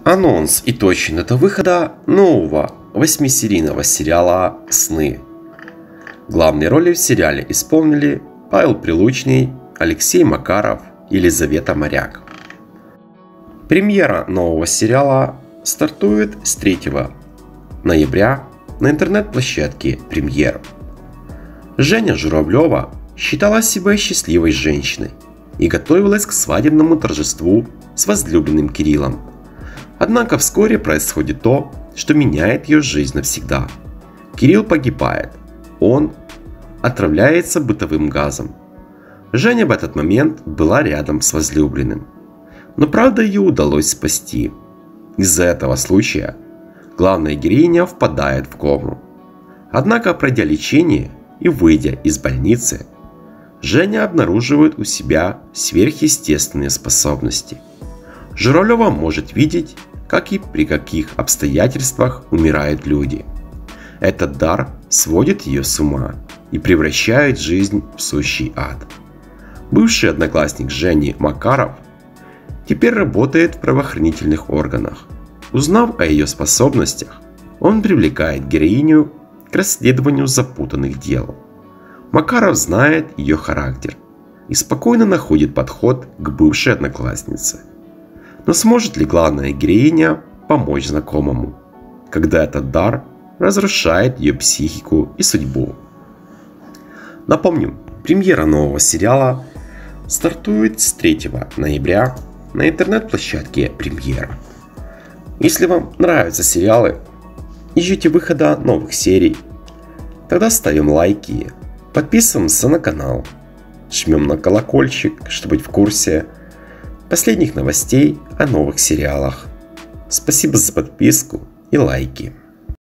Анонс и точная дата выхода нового 8-серийного сериала «Сны». Главные роли в сериале исполнили Павел Прилучный, Алексей Макаров, Елизавета Моряк. Премьера нового сериала стартует с 3 ноября на интернет-площадке «Премьер». Женя Журавлева считала себя счастливой женщиной и готовилась к свадебному торжеству с возлюбленным Кириллом. Однако вскоре происходит то, что меняет ее жизнь навсегда. Кирилл погибает. Он отравляется бытовым газом. Женя в этот момент была рядом с возлюбленным. Но правда ее удалось спасти. Из-за этого случая главная героиня впадает в кому. Однако, пройдя лечение и выйдя из больницы, Женя обнаруживает у себя сверхъестественные способности. Журавлева может видеть, как и при каких обстоятельствах умирают люди. Этот дар сводит ее с ума и превращает жизнь в сущий ад. Бывший одноклассник Жени Макаров теперь работает в правоохранительных органах. Узнав о ее способностях, он привлекает героиню к расследованию запутанных дел. Макаров знает ее характер и спокойно находит подход к бывшей однокласснице. Но сможет ли главная героиня помочь знакомому, когда этот дар разрушает ее психику и судьбу? Напомню, премьера нового сериала стартует с 3 ноября на интернет-площадке «Премьер». Если вам нравятся сериалы и ждете выхода новых серий, тогда ставим лайки, подписываемся на канал, жмем на колокольчик, чтобы быть в курсе последних новостей о новых сериалах. Спасибо за подписку и лайки.